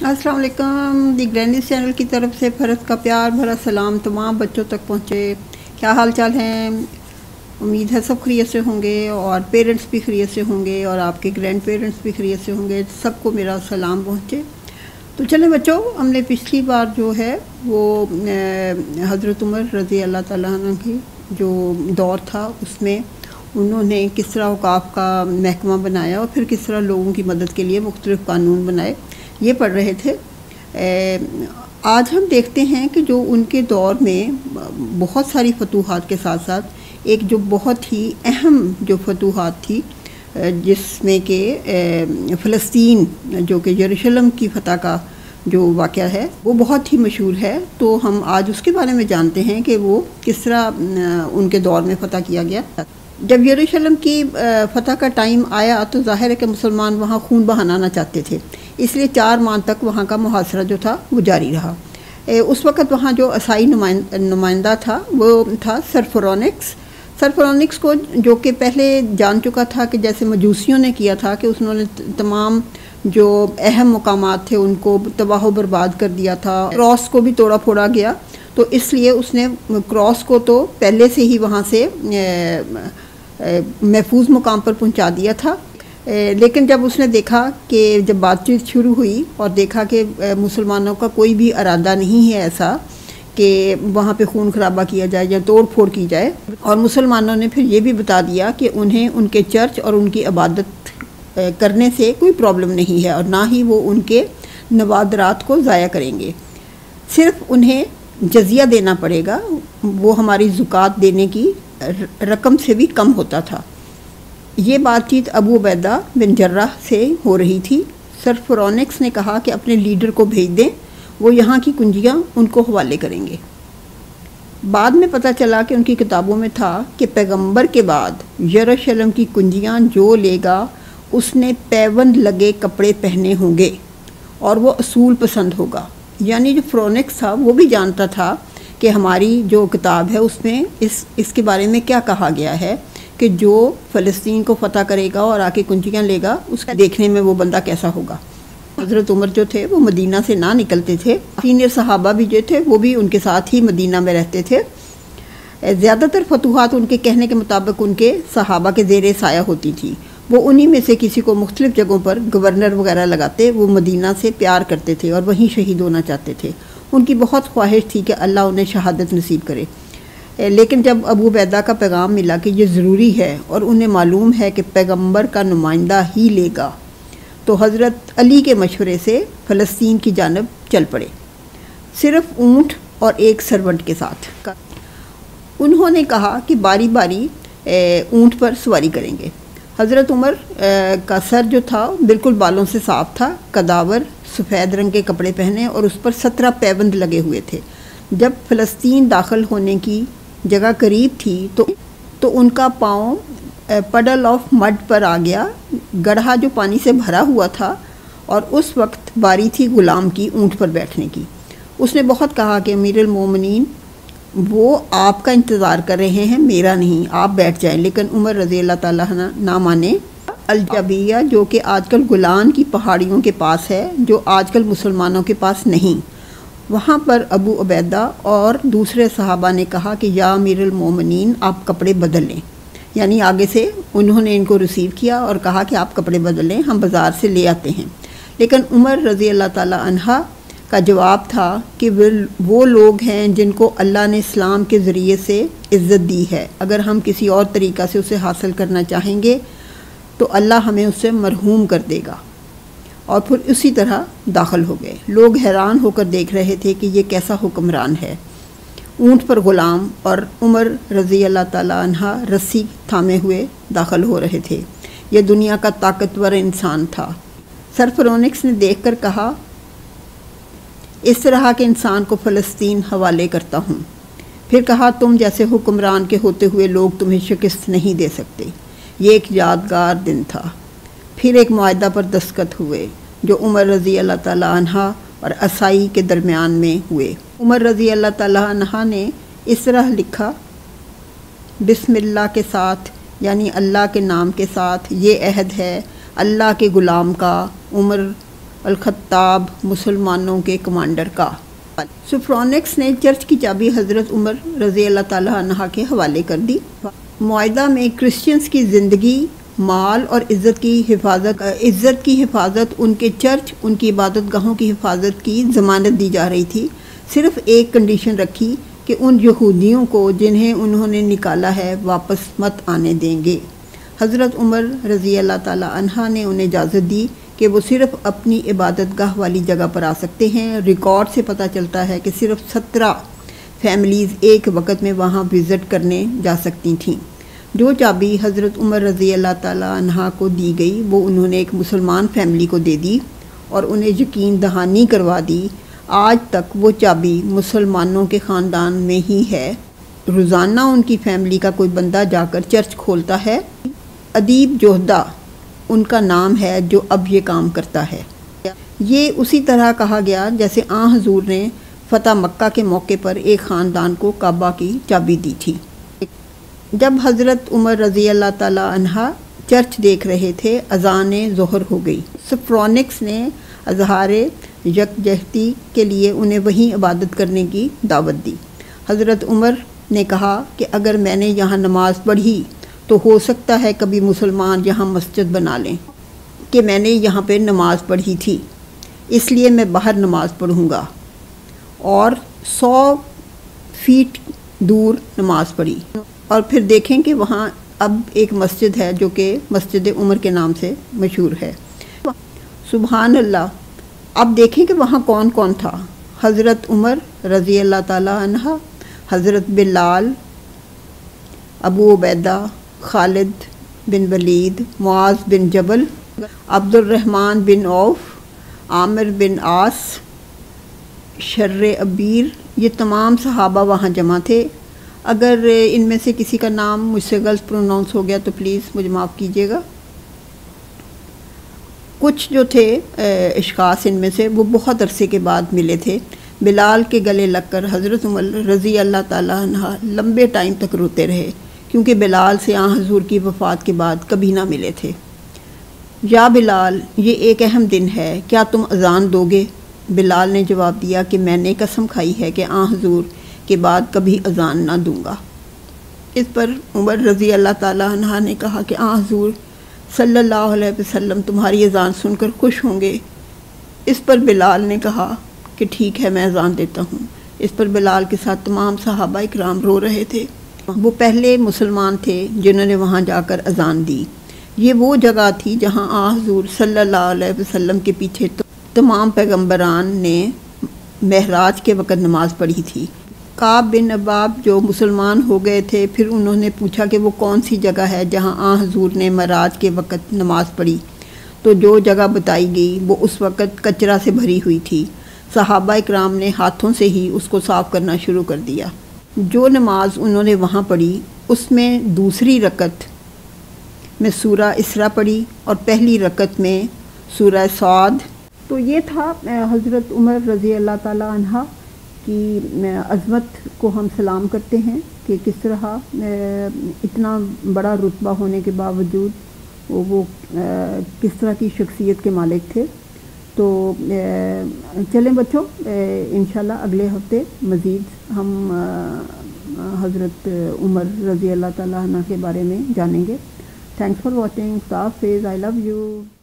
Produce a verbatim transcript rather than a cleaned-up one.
अस्सलाम वालेकुम। दी grand channel की तरफ से फ़रत का प्यार भरा सलाम तमाम बच्चों तक पहुँचे। क्या हाल चाल है? उम्मीद है सब खैरियत से होंगे और पेरेंट्स भी खैरियत से होंगे और आपके ग्रैंड पेरेंट्स भी खैरियत से होंगे। सबको मेरा सलाम पहुँचे। तो चलें बच्चों, हमने पिछली बार जो है वो हज़रत उमर रज़ी अल्लाह ताला अन्हु की जो दौर था उसमें उन्होंने किस तरह औकाफ का महकमा बनाया और फिर किस तरह लोगों की मदद के लिए मुख्तलिफ़ कानून बनाए, ये पढ़ रहे थे। आज हम देखते हैं कि जो उनके दौर में बहुत सारी फतूहात के साथ साथ एक जो बहुत ही अहम जो फतूहात थी जिसमें कि फ़लस्तीन जो कि यरूशलेम की फ़तह का जो वाक़या है वो बहुत ही मशहूर है। तो हम आज उसके बारे में जानते हैं कि वो किस तरह उनके दौर में फ़तह किया गया। जब यरूशलेम की फ़तह का टाइम आया तो ज़ाहिर है कि मुसलमान वहाँ खून बहाना ना चाहते थे, इसलिए चार माह तक वहाँ का मुहासरा जो था वो जारी रहा। उस वक़्त वहाँ जो असाई नुमाइंदा था वो था सरफरोनिक्स। सरफरोनिक्स को जो कि पहले जान चुका था कि जैसे मजूसियों ने किया था कि उन्होंने तमाम जो अहम मकामात थे उनको तबाह बर्बाद कर दिया था। क्रॉस को भी तोड़ा फोड़ा गया, तो इसलिए उसने क्रॉस को तो पहले से ही वहाँ से महफूज मुकाम पर पहुँचा दिया था। लेकिन जब उसने देखा कि जब बातचीत शुरू हुई और देखा कि मुसलमानों का कोई भी इरादा नहीं है ऐसा कि वहाँ पे खून खराबा किया जाए या तोड़ फोड़ की जाए, और मुसलमानों ने फिर ये भी बता दिया कि उन्हें उनके चर्च और उनकी इबादत करने से कोई प्रॉब्लम नहीं है और ना ही वो उनके नवादरात को ज़ाया करेंगे, सिर्फ उन्हें जजिया देना पड़ेगा। वो हमारी ज़ुकात देने की रकम से भी कम होता था। ये बातचीत अबू उबैदा बिन जर्राह से हो रही थी। सरफरोनिक्स ने कहा कि अपने लीडर को भेज दें, वो यहाँ की कुंजियाँ उनको हवाले करेंगे। बाद में पता चला कि उनकी किताबों में था कि पैगंबर के बाद यरूशलेम की कुंजियाँ जो लेगा उसने पैबंद लगे कपड़े पहने होंगे और वो असूल पसंद होगा। यानी जो फ्रोनिक्स था वो भी जानता था कि हमारी जो किताब है उसमें इस इसके बारे में क्या कहा गया है कि जो फ़लस्तीन को फ़तह करेगा और आके कुंजियाँ लेगा उसका देखने में वो बंदा कैसा होगा। हज़रत उमर जो थे वो मदीना से ना निकलते थे। सीनियर सहाबा भी जो थे वो भी उनके साथ ही मदीना में रहते थे। ज़्यादातर फतूहात उनके कहने के मुताबिक उनके सहाबा के ज़ेरे साया होती थी। वो उन्हीं में से किसी को मुख्तलिफ़ जगहों पर गवर्नर वगैरह लगाते। वो मदीना से प्यार करते थे और वहीं शहीद होना चाहते थे। उनकी बहुत ख्वाहिश थी कि अल्लाह उन्हें शहादत नसीब करे। लेकिन जब अबू उबैदा का पैगाम मिला कि ये ज़रूरी है और उन्हें मालूम है कि पैगंबर का नुमाइंदा ही लेगा, तो हज़रत अली के मशवरे से फ़लस्तीन की जानब चल पड़े, सिर्फ ऊँट और एक सर्वेंट के साथ। उन्होंने कहा कि बारी बारी ऊँट पर सवारी करेंगे। हज़रत उमर का सर जो था बिल्कुल बालों से साफ़ था, कदावर सफ़ेद रंग के कपड़े पहने और उस पर सत्रह पैबंद लगे हुए थे। जब फ़लस्तीन दाखिल होने की जगह करीब थी तो तो उनका पाँव पडल ऑफ मड पर आ गया। गड्ढा जो पानी से भरा हुआ था और उस वक्त बारी थी ग़ुलाम की ऊँट पर बैठने की। उसने बहुत कहा कि अमीरुल मोमिनीन वो आपका इंतज़ार कर रहे हैं, मेरा नहीं, आप बैठ जाएं। लेकिन उमर रज़ी अल्लाह ताला ना माने। अल-जबिया जो कि आजकल गुलान की पहाड़ियों के पास है, जो आजकल मुसलमानों के पास नहीं, वहाँ पर अबू उबैदा और दूसरे सहाबा ने कहा कि या अमीरुल मोमिनीन आप कपड़े बदल लें। यानी आगे से उन्होंने इनको रिसीव किया और कहा कि आप कपड़े बदल लें, हम बाज़ार से ले आते हैं। लेकिन उमर रज़ी अल्लाह ताला अन्हा का जवाब था कि वो लोग हैं जिनको अल्लाह ने इस्लाम के ज़रिए से इज़्ज़त दी है। अगर हम किसी और तरीक़ा से उसे हासिल करना चाहेंगे तो अल्लाह हमें उससे मरहूम कर देगा। और फिर उसी तरह दाखिल हो गए। लोग हैरान होकर देख रहे थे कि ये कैसा हुक्मरान है। ऊँट पर ग़ुलाम और उमर रज़ी अल्लाह ताला अन्हा रस्सी थामे हुए दाखिल हो रहे थे। ये दुनिया का ताकतवर इंसान था। सरफरोनिक्स ने देख कर कहा, इस तरह के इंसान को फ़लस्तीन हवाले करता हूँ। फिर कहा, तुम जैसे हुक्मरान के होते हुए लोग तुम्हें शिकस्त नहीं दे सकते। ये एक यादगार दिन था। फिर एक मुआहदा पर दस्तखत हुए जो उमर रज़ी अल्लाह ताला अन्हा और असाई के दरमियान में हुए। उमर रज़ी अल्लाह ताला अन्हा ने इस तरह लिखा, बिस्मिल्लाह के साथ यानी अल्लाह के नाम के साथ ये अहद है अल्लाह के ग़ुलाम का, उमर الخطاب مسلمانوں کے کمانڈر کا۔ سفرونکس نے چرچ کی چابی حضرت عمر رضی اللہ تعالیٰ عنہ کے حوالے کر دی۔ معاہدہ میں کرسچنز کی زندگی، مال اور عزت کی حفاظت عزت کی حفاظت ان کے چرچ، ان کی عبادت گاہوں کی حفاظت کی ضمانت دی جا رہی تھی۔ صرف ایک کنڈیشن رکھی کہ ان یہودیوں کو جنہیں انہوں نے نکالا ہے واپس مت آنے دیں گے۔ حضرت عمر رضی اللہ تعالیٰ عنہ نے انہیں اجازت دی کہ وہ صرف اپنی عبادت گاہ والی جگہ پر آ سکتے ہیں۔ ریکارڈ سے پتہ چلتا ہے کہ صرف سترہ فیملیز ایک وقت میں وہاں وزٹ کرنے جا سکتی تھیں۔ جو چابی حضرت عمر رضی اللہ تعالیٰ عنہ کو دی گئی وہ انہوں نے ایک مسلمان فیملی کو دے دی اور انہیں یقین دہانی کروا دی۔ آج تک وہ چابی مسلمانوں کے خاندان میں ہی ہے۔ روزانہ ان کی فیملی کا کوئی بندہ جا کر چرچ کھولتا ہے۔ ادیب جوہدہ ان کا نام ہے جو اب یہ کام کرتا ہے۔ یہ اسی طرح کہا گیا جیسے آن حضور نے فتح مکہ کے موقع پر ایک خاندان کو کعبہ کی چابی دی تھی۔ جب حضرت عمر رضی اللہ تعالیٰ عنہ چرچ دیکھ رہے تھے، اذان ظہر ہو گئی۔ سفرونکس نے اظہار یکجہتی کے لیے انہیں وہیں عبادت کرنے کی دعوت دی۔ حضرت عمر نے کہا کہ اگر میں نے یہاں نماز پڑھی تو ہو سکتا ہے کبھی مسلمان یہاں مسجد بنا لیں کہ میں نے یہاں پہ نماز پڑھی تھی، اس لیے میں باہر نماز پڑھوں گا، اور سو فیٹ دور نماز پڑھی، اور پھر دیکھیں کہ وہاں اب ایک مسجد ہے جو کہ مسجد عمر کے نام سے مشہور ہے۔ سبحان اللہ۔ اب دیکھیں کہ وہاں کون کون تھا۔ حضرت عمر رضی اللہ تعالیٰ عنہ، حضرت بلال، ابو عبیدہ، خالد بن ولید، معاذ بن جبل، عبد الرحمن بن عوف، عامر بن عاص، شر عبیر، یہ تمام صحابہ وہاں جمع تھے۔ اگر ان میں سے کسی کا نام مجھ سے غلط پروناؤنس ہو گیا تو پلیز مجھے معاف کیجیے گا۔ کچھ جو تھے اشخاص ان میں سے وہ بہت عرصے کے بعد ملے تھے۔ بلال کے گلے لگ کر حضرت عمر رضی اللہ تعالیٰ عنہ لمبے ٹائم تک روتے رہے، کیونکہ بلال سے آن حضور کی وفات کے بعد کبھی نہ ملے تھے۔ یا بلال، یہ ایک اہم دن ہے، کیا تم اذان دو گے؟ بلال نے جواب دیا کہ میں نے قسم کھائی ہے کہ آن حضور کے بعد کبھی اذان نہ دوں گا۔ اس پر عمر رضی اللہ تعالیٰ عنہ نے کہا کہ آن حضور صلی اللہ علیہ وسلم تمہاری اذان سن کر خوش ہوں گے۔ اس پر بلال نے کہا کہ ٹھیک ہے، میں اذان دیتا ہوں۔ اس پر بلال کے ساتھ تمام صحابہ اکرام رو رہے تھے۔ وہ پہلے مسلمان تھے جنہوں نے وہاں جا کر اذان دی۔ یہ وہ جگہ تھی جہاں آن حضور صلی اللہ علیہ وسلم کے پیچھے تمام پیغمبران نے معراج کے وقت نماز پڑھی تھی۔ کعب بن عباب جو مسلمان ہو گئے تھے، پھر انہوں نے پوچھا کہ وہ کون سی جگہ ہے جہاں آن حضور نے معراج کے وقت نماز پڑھی، تو جو جگہ بتائی گئی وہ اس وقت کچرا سے بھری ہوئی تھی۔ صحابہ اکرام نے ہاتھوں سے ہی اس کو صاف کرنا شروع کر دیا۔ جو نماز انہوں نے وہاں پڑھی اس میں دوسری رکعت میں سورہ اسراء پڑھی اور پہلی رکعت میں سورہ صاد۔ تو یہ تھا حضرت عمر رضی اللہ تعالیٰ عنہ کی عظمت کو ہم سلام کرتے ہیں کہ کس طرح اتنا بڑا رتبہ ہونے کے باوجود وہ کس طرح کی شخصیت کے مالک تھے۔ تو چلیں بچوں، انشاءاللہ اگلے ہفتے مزید ہم حضرت عمر رضی اللہ تعالیٰ عنہ کے بارے میں جانیں گے۔ Thanks for watching. خدا حافظ۔ I love you.